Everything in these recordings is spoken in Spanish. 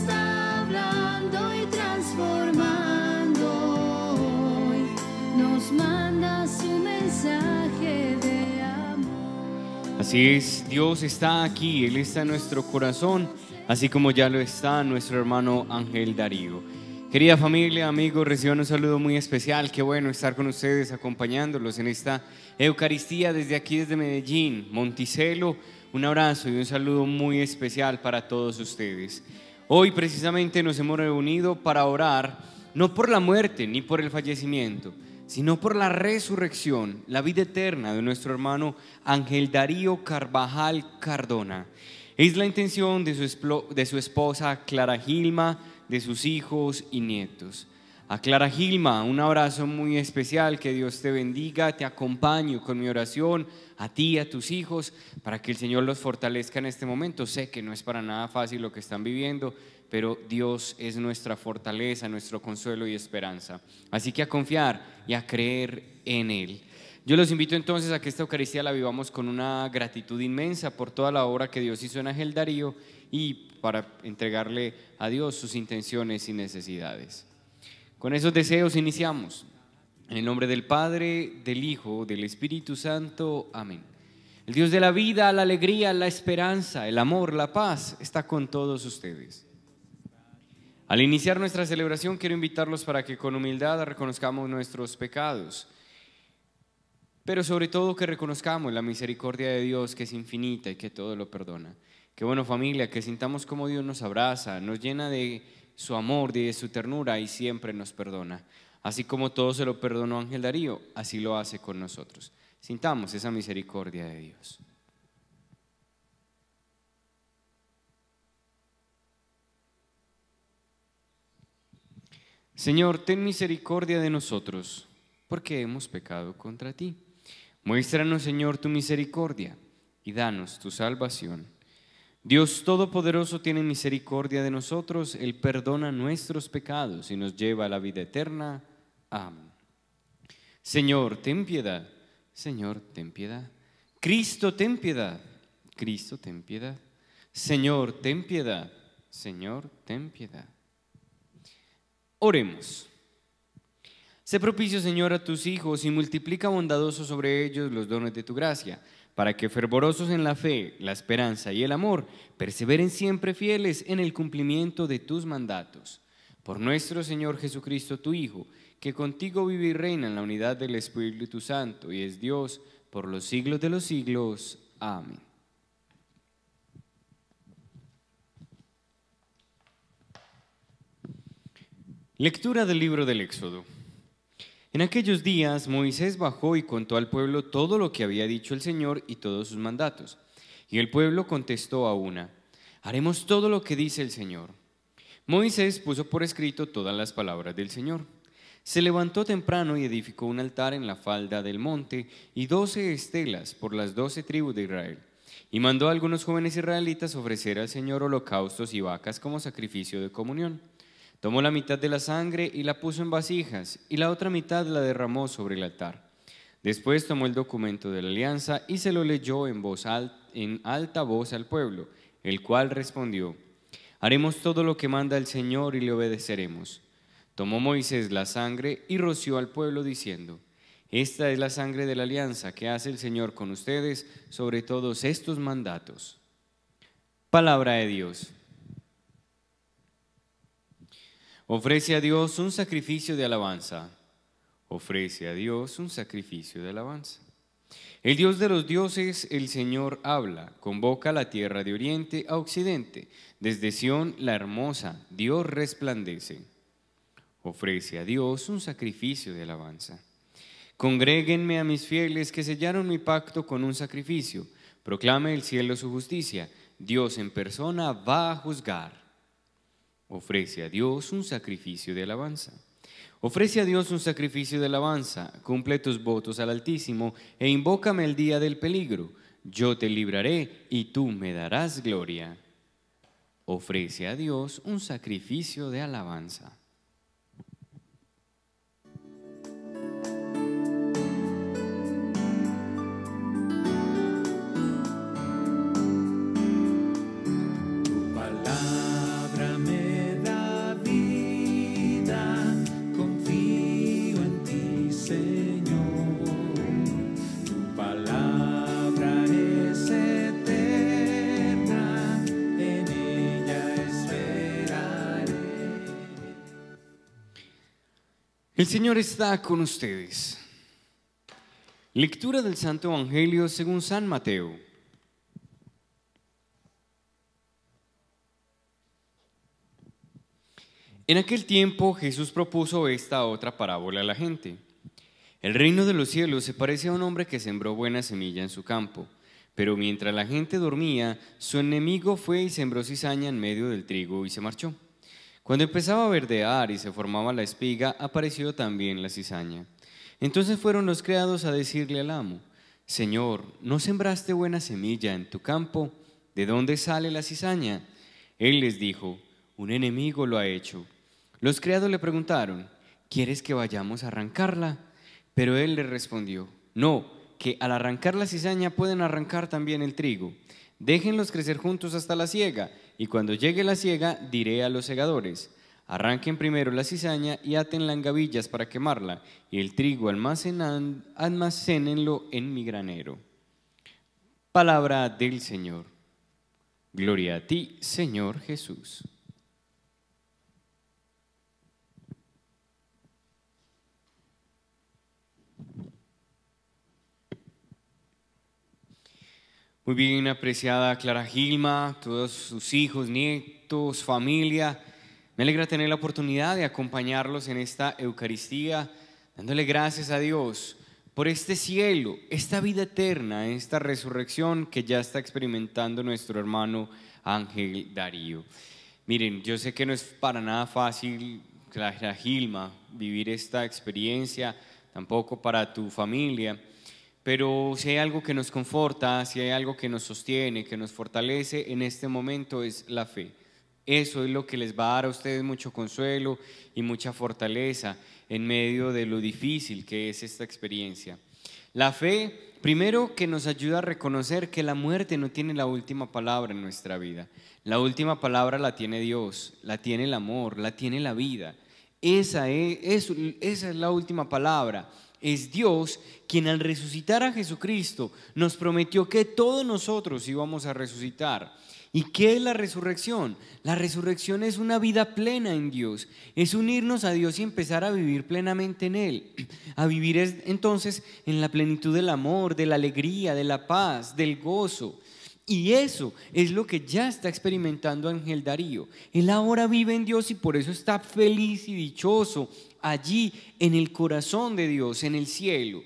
está hablando y transformando hoy. Nos manda su mensaje de amor. Así es, Dios está aquí, Él está en nuestro corazón, así como ya lo está nuestro hermano Ángel Darío. Querida familia, amigos, reciban un saludo muy especial. Qué bueno estar con ustedes, acompañándolos en esta Eucaristía desde aquí, desde Medellín, Monticello. Un abrazo y un saludo muy especial para todos ustedes. Hoy precisamente nos hemos reunido para orar, no por la muerte ni por el fallecimiento, sino por la resurrección, la vida eterna de nuestro hermano Ángel Darío Carvajal Cardona. Es la intención de su esposa Clara Gilma, de sus hijos y nietos. A Clara Gilma, un abrazo muy especial, que Dios te bendiga, te acompaño con mi oración, a ti, a tus hijos, para que el Señor los fortalezca en este momento. Sé que no es para nada fácil lo que están viviendo, pero Dios es nuestra fortaleza, nuestro consuelo y esperanza. Así que a confiar y a creer en Él. Yo los invito entonces a que esta Eucaristía la vivamos con una gratitud inmensa por toda la obra que Dios hizo en Ángel Darío y para entregarle a Dios sus intenciones y necesidades. Con esos deseos iniciamos. En el nombre del Padre, del Hijo, del Espíritu Santo. Amén. El Dios de la vida, la alegría, la esperanza, el amor, la paz está con todos ustedes. Al iniciar nuestra celebración quiero invitarlos para que con humildad reconozcamos nuestros pecados, pero sobre todo que reconozcamos la misericordia de Dios, que es infinita y que todo lo perdona. Qué bueno, familia, que sintamos como Dios nos abraza, nos llena de su amor, de su ternura y siempre nos perdona. Así como todo se lo perdonó Ángel Darío, así lo hace con nosotros. Sintamos esa misericordia de Dios. Señor, ten misericordia de nosotros, porque hemos pecado contra ti. Muéstranos, Señor, tu misericordia y danos tu salvación. Dios Todopoderoso tiene misericordia de nosotros, Él perdona nuestros pecados y nos lleva a la vida eterna. Amén. Señor, ten piedad. Señor, ten piedad. Cristo, ten piedad. Cristo, ten piedad. Señor, ten piedad. Señor, ten piedad. Oremos. Sé propicio, Señor, a tus hijos y multiplica bondadoso sobre ellos los dones de tu gracia, para que fervorosos en la fe, la esperanza y el amor, perseveren siempre fieles en el cumplimiento de tus mandatos. Por nuestro Señor Jesucristo, tu Hijo, que contigo vive y reina en la unidad del Espíritu Santo y es Dios por los siglos de los siglos. Amén. Lectura del libro del Éxodo. En aquellos días Moisés bajó y contó al pueblo todo lo que había dicho el Señor y todos sus mandatos. Y el pueblo contestó a una: haremos todo lo que dice el Señor. Moisés puso por escrito todas las palabras del Señor. Se levantó temprano y edificó un altar en la falda del monte y 12 estelas por las 12 tribus de Israel. Y mandó a algunos jóvenes israelitas ofrecer al Señor holocaustos y vacas como sacrificio de comunión. Tomó la mitad de la sangre y la puso en vasijas, y la otra mitad la derramó sobre el altar. Después tomó el documento de la alianza y se lo leyó en alta voz al pueblo, el cual respondió: haremos todo lo que manda el Señor y le obedeceremos. Tomó Moisés la sangre y roció al pueblo diciendo: esta es la sangre de la alianza que hace el Señor con ustedes sobre todos estos mandatos. Palabra de Dios. Ofrece a Dios un sacrificio de alabanza. Ofrece a Dios un sacrificio de alabanza. El Dios de los dioses, el Señor, habla, convoca a la tierra de oriente a occidente. Desde Sión, la hermosa, Dios resplandece. Ofrece a Dios un sacrificio de alabanza. Congréguenme a mis fieles que sellaron mi pacto con un sacrificio. Proclame el cielo su justicia. Dios en persona va a juzgar. Ofrece a Dios un sacrificio de alabanza. Ofrece a Dios un sacrificio de alabanza, cumple tus votos al Altísimo e invócame el día del peligro. Yo te libraré y tú me darás gloria. Ofrece a Dios un sacrificio de alabanza. Tu palabra me El Señor está con ustedes. Lectura del Santo Evangelio según San Mateo. En aquel tiempo Jesús propuso esta otra parábola a la gente. El reino de los cielos se parece a un hombre que sembró buena semilla en su campo. Pero mientras la gente dormía, su enemigo fue y sembró cizaña en medio del trigo y se marchó. Cuando empezaba a verdear y se formaba la espiga, apareció también la cizaña. Entonces fueron los criados a decirle al amo: Señor, ¿no sembraste buena semilla en tu campo? ¿De dónde sale la cizaña? Él les dijo: un enemigo lo ha hecho. Los criados le preguntaron: ¿quieres que vayamos a arrancarla? Pero él les respondió: no, que al arrancar la cizaña pueden arrancar también el trigo. Déjenlos crecer juntos hasta la siega, y cuando llegue la siega diré a los segadores: arranquen primero la cizaña y átenla en gavillas para quemarla, y el trigo almacénenlo en mi granero. Palabra del Señor. Gloria a ti, Señor Jesús. Muy bien, apreciada Clara Gilma, todos sus hijos, nietos, familia. Me alegra tener la oportunidad de acompañarlos en esta Eucaristía, dándole gracias a Dios por este cielo, esta vida eterna, esta resurrección que ya está experimentando nuestro hermano Ángel Darío. Miren, yo sé que no es para nada fácil, Clara Gilma, vivir esta experiencia, tampoco para tu familia. Pero si hay algo que nos conforta, si hay algo que nos sostiene, que nos fortalece en este momento, es la fe. Eso es lo que les va a dar a ustedes mucho consuelo y mucha fortaleza en medio de lo difícil que es esta experiencia. La fe, primero, que nos ayuda a reconocer que la muerte no tiene la última palabra en nuestra vida. La última palabra la tiene Dios, la tiene el amor, la tiene la vida. Esa es la última palabra. Es Dios quien al resucitar a Jesucristo nos prometió que todos nosotros íbamos a resucitar. ¿Y qué es la resurrección? La resurrección es una vida plena en Dios, es unirnos a Dios y empezar a vivir plenamente en Él, a vivir entonces en la plenitud del amor, de la alegría, de la paz, del gozo. Y eso es lo que ya está experimentando Ángel Darío. Él ahora vive en Dios y por eso está feliz y dichoso allí en el corazón de Dios, en el cielo.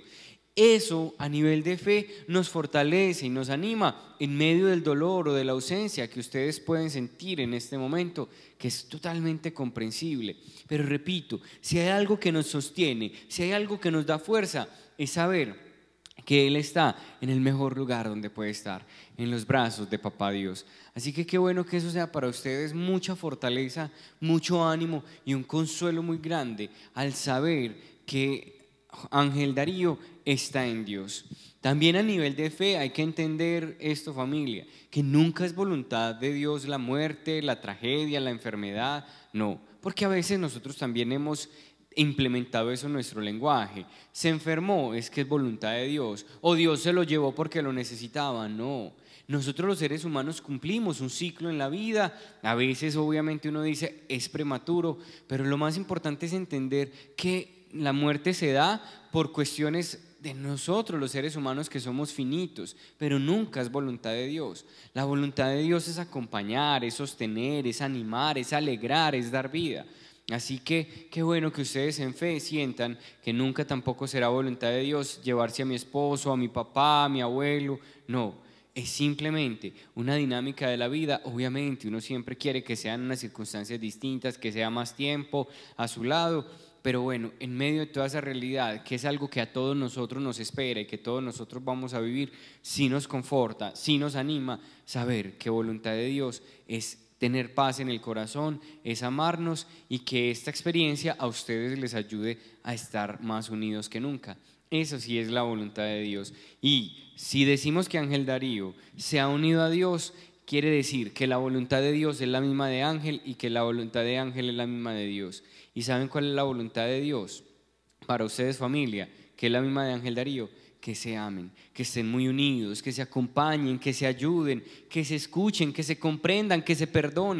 Eso a nivel de fe nos fortalece y nos anima en medio del dolor o de la ausencia que ustedes pueden sentir en este momento, que es totalmente comprensible. Pero repito, si hay algo que nos sostiene, si hay algo que nos da fuerza, es saber que Él está en el mejor lugar donde puede estar, en los brazos de Papá Dios. Así que qué bueno que eso sea para ustedes mucha fortaleza, mucho ánimo y un consuelo muy grande al saber que Ángel Darío está en Dios. También a nivel de fe hay que entender esto, familia, que nunca es voluntad de Dios la muerte, la tragedia, la enfermedad, no, porque a veces nosotros también hemos implementado eso en nuestro lenguaje. Se enfermó, es que es voluntad de Dios, o Dios se lo llevó porque lo necesitaba. No, nosotros los seres humanos cumplimos un ciclo en la vida. A veces obviamente uno dice es prematuro, pero lo más importante es entender que la muerte se da por cuestiones de nosotros los seres humanos, que somos finitos, pero nunca es voluntad de Dios. La voluntad de Dios es acompañar, es sostener, es animar, es alegrar, es dar vida. Así que qué bueno que ustedes en fe sientan que nunca tampoco será voluntad de Dios llevarse a mi esposo, a mi papá, a mi abuelo. No, es simplemente una dinámica de la vida. Obviamente uno siempre quiere que sean unas circunstancias distintas, que sea más tiempo a su lado, pero bueno, en medio de toda esa realidad, que es algo que a todos nosotros nos espera y que todos nosotros vamos a vivir, sí nos conforta, sí nos anima saber que voluntad de Dios es tener paz en el corazón, es amarnos, y que esta experiencia a ustedes les ayude a estar más unidos que nunca. Eso sí es la voluntad de Dios. Y si decimos que Ángel Darío se ha unido a Dios, quiere decir que la voluntad de Dios es la misma de Ángel y que la voluntad de Ángel es la misma de Dios. ¿Y saben cuál es la voluntad de Dios para ustedes, familia? Que es la misma de Ángel Darío. Que se amen, que estén muy unidos, que se acompañen, que se ayuden, que se escuchen, que se comprendan, que se perdonen.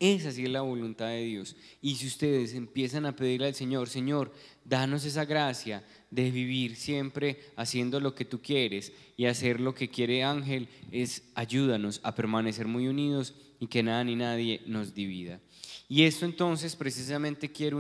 Esa sí es la voluntad de Dios. Y si ustedes empiezan a pedirle al Señor, Señor, danos esa gracia de vivir siempre haciendo lo que tú quieres y hacer lo que quiere Ángel, ayúdanos a permanecer muy unidos y que nada ni nadie nos divida. Y esto entonces precisamente quiero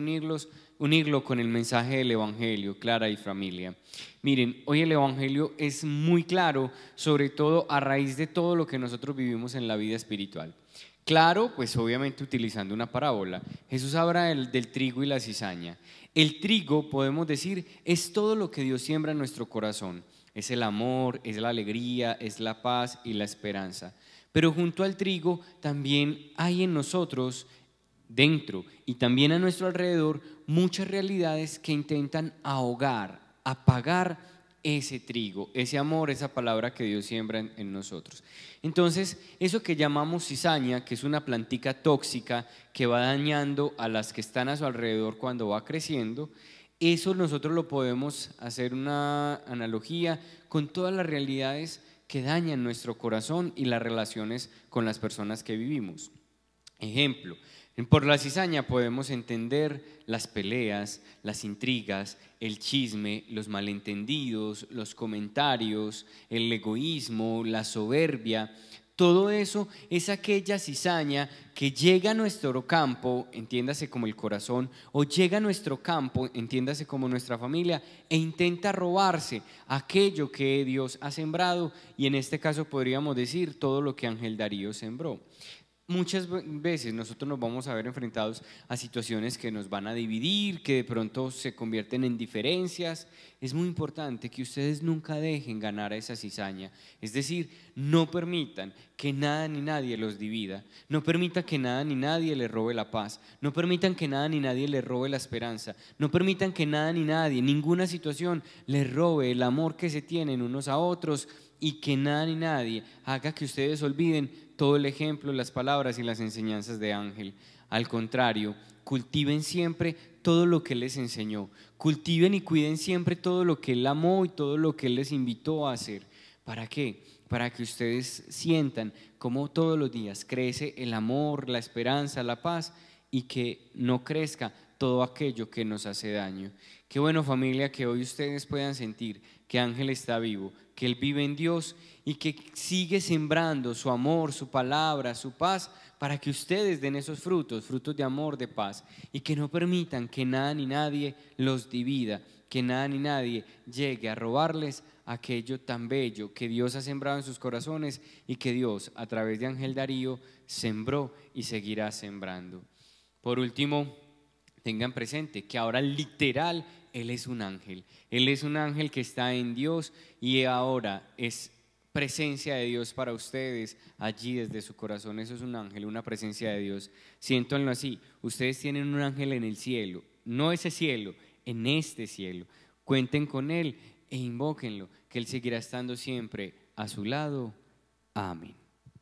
unirlo con el mensaje del Evangelio, Clara y familia. Miren, hoy el Evangelio es muy claro, sobre todo a raíz de todo lo que nosotros vivimos en la vida espiritual. Claro, pues obviamente utilizando una parábola. Jesús habla del trigo y la cizaña. El trigo, podemos decir, es todo lo que Dios siembra en nuestro corazón. Es el amor, es la alegría, es la paz y la esperanza. Pero junto al trigo también hay en nosotros, dentro y también a nuestro alrededor, muchas realidades que intentan ahogar, apagar ese trigo, ese amor, esa palabra que Dios siembra en nosotros. Entonces, eso que llamamos cizaña, que es una plantica tóxica que va dañando a las que están a su alrededor cuando va creciendo, eso nosotros lo podemos hacer una analogía con todas las realidades que dañan nuestro corazón y las relaciones con las personas que vivimos. Ejemplo, por la cizaña podemos entender las peleas, las intrigas, el chisme, los malentendidos, los comentarios, el egoísmo, la soberbia. Todo eso es aquella cizaña que llega a nuestro campo, entiéndase como el corazón, o llega a nuestro campo, entiéndase como nuestra familia, e intenta robarse aquello que Dios ha sembrado, y en este caso podríamos decir todo lo que Ángel Darío sembró. Muchas veces nosotros nos vamos a ver enfrentados a situaciones que nos van a dividir, que de pronto se convierten en diferencias. Es muy importante que ustedes nunca dejen ganar a esa cizaña, es decir, no permitan que nada ni nadie los divida, no permitan que nada ni nadie les robe la paz, no permitan que nada ni nadie les robe la esperanza, no permitan que nada ni nadie, ninguna situación les robe el amor que se tienen unos a otros, y que nada ni nadie haga que ustedes olviden todo el ejemplo, las palabras y las enseñanzas de Ángel. Al contrario, cultiven siempre todo lo que Él les enseñó, cultiven y cuiden siempre todo lo que Él amó y todo lo que Él les invitó a hacer. ¿Para qué? Para que ustedes sientan cómo todos los días crece el amor, la esperanza, la paz, y que no crezca todo aquello que nos hace daño. Qué bueno, familia, que hoy ustedes puedan sentir que Ángel está vivo, que Él vive en Dios y que sigue sembrando su amor, su palabra, su paz, para que ustedes den esos frutos, frutos de amor, de paz, y que no permitan que nada ni nadie los divida, que nada ni nadie llegue a robarles aquello tan bello que Dios ha sembrado en sus corazones y que Dios, a través de Ángel Darío, sembró y seguirá sembrando. Por último, tengan presente que ahora literal Él es un ángel. Él es un ángel que está en Dios y ahora es presencia de Dios para ustedes allí desde su corazón. Eso es un ángel, una presencia de Dios. Siéntanlo así, ustedes tienen un ángel en el cielo, no ese cielo, en este cielo. Cuenten con Él e invóquenlo, que Él seguirá estando siempre a su lado. Amén.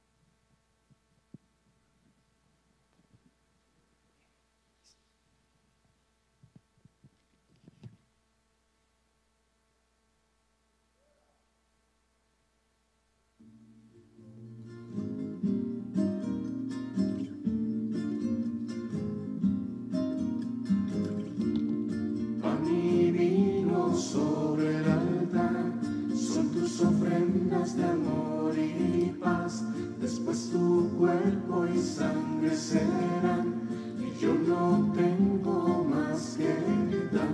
Sobre el altar son tus ofrendas de amor y paz. Después tu cuerpo y sangre serán, y yo no tengo más que dar.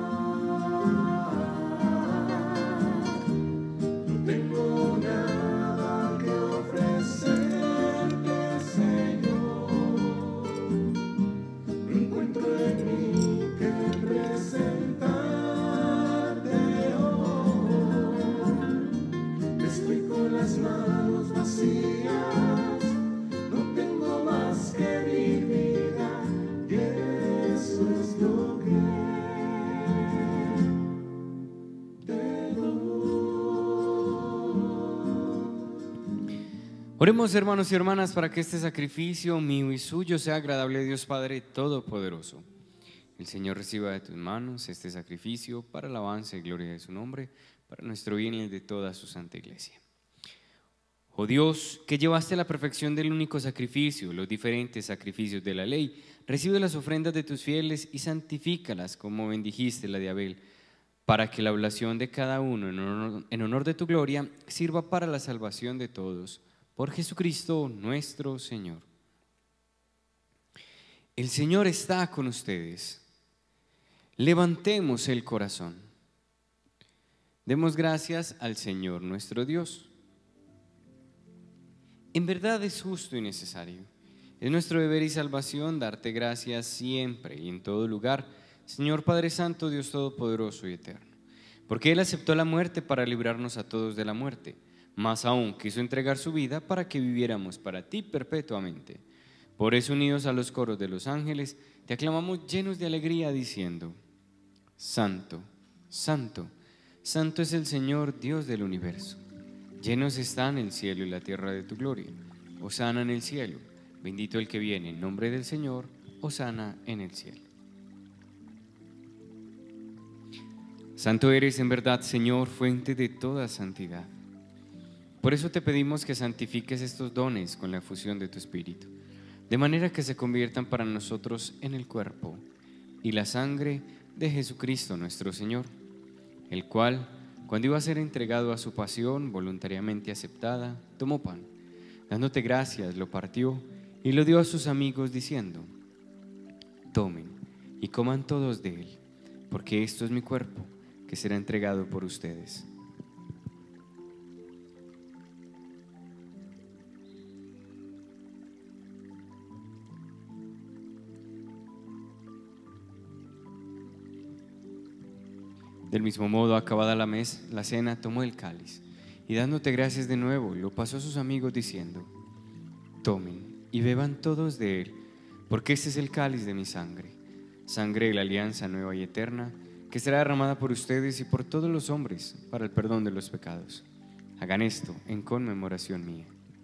No tengo nada que ofrecerte, Señor. No encuentro en mí que presentar. Las manos vacías, no tengo más que mi vida, y eso es lo que te doy. Oremos, hermanos y hermanas, para que este sacrificio mío y suyo sea agradable a Dios Padre Todopoderoso. El Señor reciba de tus manos este sacrificio para alabanza y gloria de su nombre, para nuestro bien y el de toda su santa iglesia. Oh Dios, que llevaste a la perfección del único sacrificio los diferentes sacrificios de la ley, recibe las ofrendas de tus fieles y santifícalas como bendijiste la de Abel, para que la oblación de cada uno en honor de tu gloria sirva para la salvación de todos. Por Jesucristo nuestro Señor. El Señor está con ustedes. Levantemos el corazón. Demos gracias al Señor nuestro Dios. En verdad es justo y necesario. Es nuestro deber y salvación darte gracias siempre y en todo lugar, Señor Padre Santo, Dios Todopoderoso y Eterno. Porque Él aceptó la muerte para librarnos a todos de la muerte, más aún quiso entregar su vida para que viviéramos para ti perpetuamente. Por eso, unidos a los coros de los ángeles, te aclamamos llenos de alegría diciendo: Santo, Santo, Santo es el Señor Dios del universo. Llenos están el cielo y la tierra de tu gloria. Hosana en el cielo, bendito el que viene en nombre del Señor, hosana en el cielo. Santo eres en verdad, Señor, fuente de toda santidad. Por eso te pedimos que santifiques estos dones con la efusión de tu Espíritu, de manera que se conviertan para nosotros en el cuerpo y la sangre de Jesucristo nuestro Señor, el cual, cuando iba a ser entregado a su pasión voluntariamente aceptada, tomó pan, dándote gracias, lo partió y lo dio a sus amigos diciendo: tomen y coman todos de él, porque esto es mi cuerpo, que será entregado por ustedes. Del mismo modo, acabada la cena, tomó el cáliz y dándote gracias de nuevo, lo pasó a sus amigos diciendo: tomen y beban todos de él, porque este es el cáliz de mi sangre, sangre de la alianza nueva y eterna, que será derramada por ustedes y por todos los hombres para el perdón de los pecados. Hagan esto en conmemoración mía.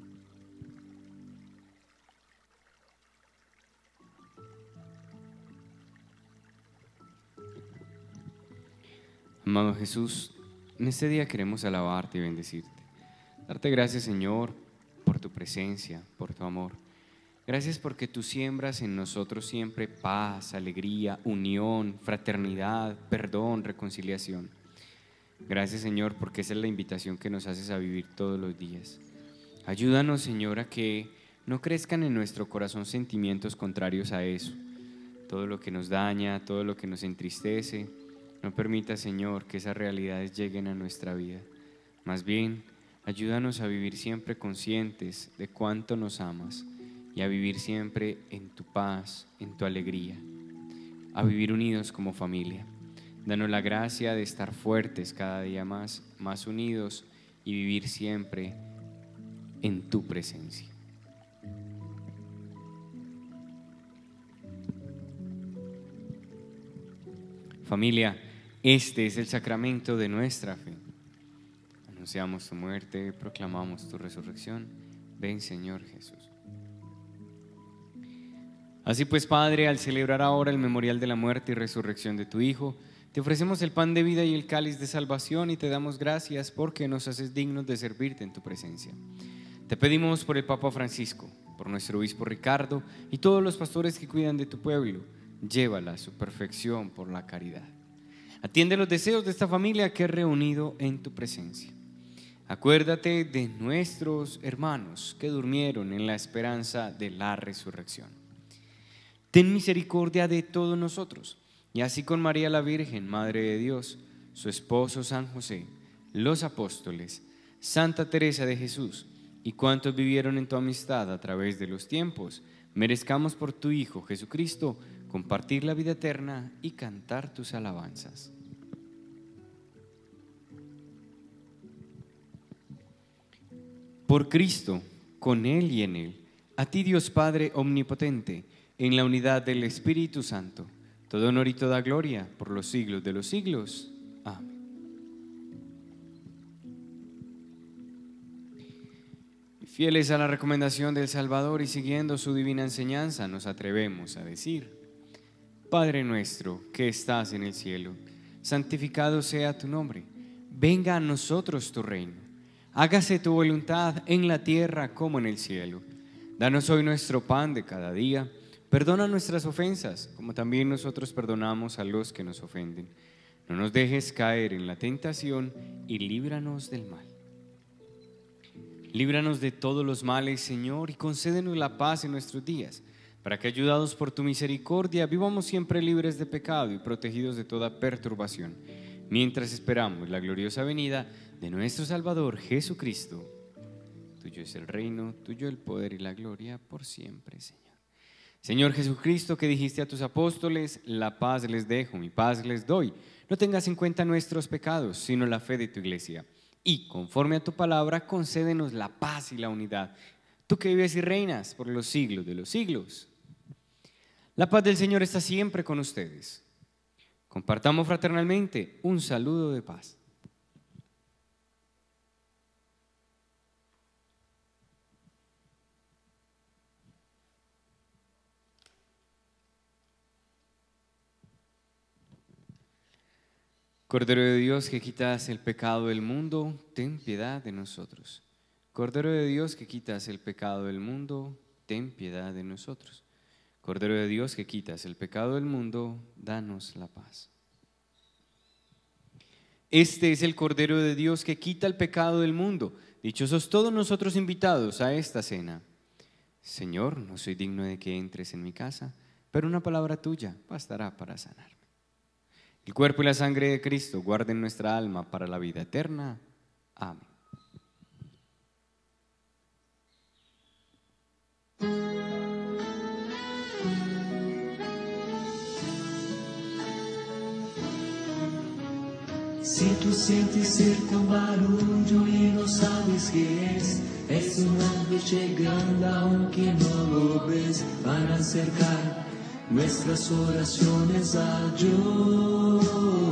Amado Jesús, en este día queremos alabarte y bendecirte. Darte gracias, Señor, por tu presencia, por tu amor. Gracias porque tú siembras en nosotros siempre paz, alegría, unión, fraternidad, perdón, reconciliación. Gracias, Señor, porque esa es la invitación que nos haces a vivir todos los días. Ayúdanos, Señor, a que no crezcan en nuestro corazón sentimientos contrarios a eso. Todo lo que nos daña, todo lo que nos entristece, no permita, Señor, que esas realidades lleguen a nuestra vida. Más bien, ayúdanos a vivir siempre conscientes de cuánto nos amas y a vivir siempre en tu paz, en tu alegría, a vivir unidos como familia. Danos la gracia de estar fuertes cada día más unidos y vivir siempre en tu presencia. Familia, este es el sacramento de nuestra fe. Anunciamos tu muerte, proclamamos tu resurrección. Ven, Señor Jesús. Así pues, Padre, al celebrar ahora el memorial de la muerte y resurrección de tu Hijo, te ofrecemos el pan de vida y el cáliz de salvación y te damos gracias porque nos haces dignos de servirte en tu presencia. Te pedimos por el Papa Francisco, por nuestro obispo Ricardo y todos los pastores que cuidan de tu pueblo, llévala a su perfección por la caridad. Atiende los deseos de esta familia que es reunido en tu presencia. Acuérdate de nuestros hermanos que durmieron en la esperanza de la resurrección. Ten misericordia de todos nosotros, y así con María la Virgen, Madre de Dios, su esposo San José, los apóstoles, Santa Teresa de Jesús y cuantos vivieron en tu amistad a través de los tiempos, merezcamos por tu Hijo Jesucristo compartir la vida eterna y cantar tus alabanzas. Por Cristo, con Él y en Él, a ti Dios Padre omnipotente, en la unidad del Espíritu Santo, todo honor y toda gloria por los siglos de los siglos. Amén. Fieles a la recomendación del Salvador y siguiendo su divina enseñanza, nos atrevemos a decir: Padre nuestro que estás en el cielo, santificado sea tu nombre. Venga a nosotros tu reino. Hágase tu voluntad en la tierra como en el cielo. Danos hoy nuestro pan de cada día. Perdona nuestras ofensas, como también nosotros perdonamos a los que nos ofenden. No nos dejes caer en la tentación y líbranos del mal. Líbranos de todos los males, Señor, y concédenos la paz en nuestros días, para que, ayudados por tu misericordia, vivamos siempre libres de pecado y protegidos de toda perturbación, mientras esperamos la gloriosa venida de nuestro Salvador Jesucristo. Tuyo es el reino, tuyo el poder y la gloria por siempre, Señor. Señor Jesucristo, que dijiste a tus apóstoles: la paz les dejo, mi paz les doy. No tengas en cuenta nuestros pecados, sino la fe de tu iglesia. Y conforme a tu palabra, concédenos la paz y la unidad. Tú que vives y reinas por los siglos de los siglos. La paz del Señor está siempre con ustedes. Compartamos fraternalmente un saludo de paz. Cordero de Dios, que quitas el pecado del mundo, ten piedad de nosotros. Cordero de Dios, que quitas el pecado del mundo, ten piedad de nosotros. Cordero de Dios, que quitas el pecado del mundo, danos la paz. Este es el Cordero de Dios que quita el pecado del mundo. Dichosos todos nosotros invitados a esta cena. Señor, no soy digno de que entres en mi casa, pero una palabra tuya bastará para sanarme. El cuerpo y la sangre de Cristo guarden nuestra alma para la vida eterna. Amén. Si tú sientes cerca un barullo y no sabes qué es un ángel llegando aunque no lo ves, para acercar nuestras oraciones a Dios.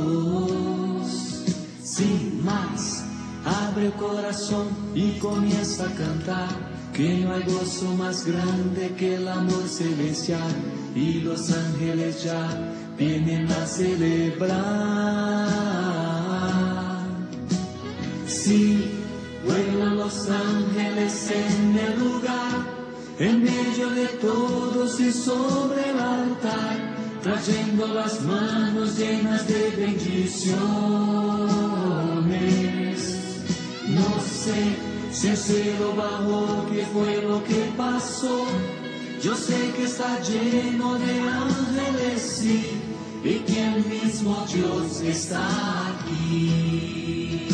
Sin más, abre el corazón y comienza a cantar, que no hay gozo más grande que el amor celestial, y los ángeles ya vienen a celebrar. Sí, vuelan los ángeles en el lugar, en medio de todos y sobre el altar, trayendo las manos llenas de bendiciones. No sé si el cielo bajó, qué fue lo que pasó. Yo sé que está lleno de ángeles, sí, y que el mismo Dios está aquí.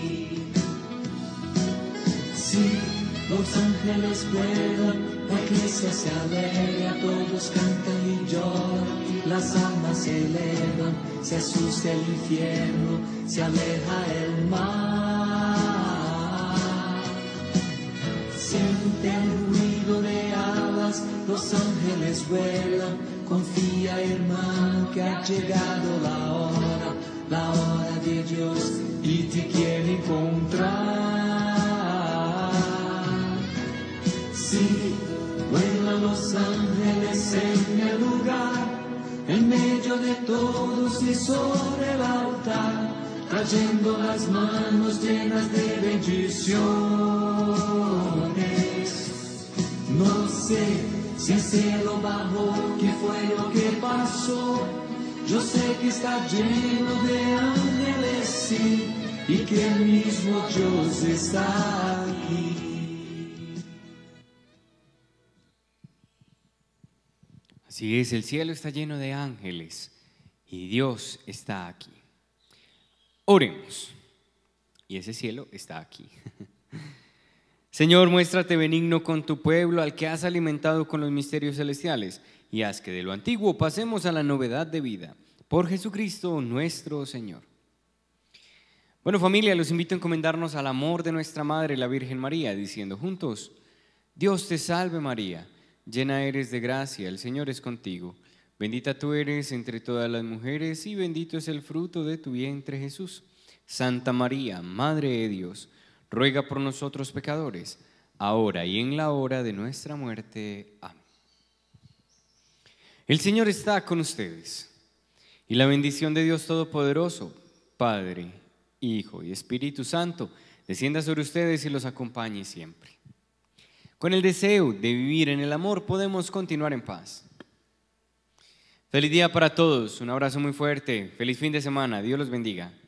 Sí, los ángeles vuelan, la iglesia se alegra, todos cantan y lloran, las almas se elevan, se asusta el infierno, se aleja el mal. Siente el ruido de alas, los ángeles vuelan, confía hermano que ha llegado la hora de Dios, y te quiere encontrar. Sí, vuelan los ángeles en el lugar, en medio de todos y sobre el altar, trayendo las manos llenas de bendiciones. No sé si el cielo bajó, qué fue lo que pasó. Yo sé que está lleno de ángeles, sí, y que el mismo Dios está aquí. Así es, el cielo está lleno de ángeles y Dios está aquí. Oremos. Y ese cielo está aquí. Señor, muéstrate benigno con tu pueblo, al que has alimentado con los misterios celestiales, y haz que de lo antiguo pasemos a la novedad de vida. Por Jesucristo nuestro Señor. Bueno, familia, los invito a encomendarnos al amor de nuestra Madre, la Virgen María, diciendo juntos: Dios te salve María, llena eres de gracia, el Señor es contigo. Bendita tú eres entre todas las mujeres y bendito es el fruto de tu vientre, Jesús. Santa María, Madre de Dios, ruega por nosotros pecadores, ahora y en la hora de nuestra muerte. Amén. El Señor está con ustedes, y la bendición de Dios Todopoderoso, Padre, Hijo y Espíritu Santo, descienda sobre ustedes y los acompañe siempre. Con el deseo de vivir en el amor podemos continuar en paz. Feliz día para todos, un abrazo muy fuerte, feliz fin de semana, Dios los bendiga.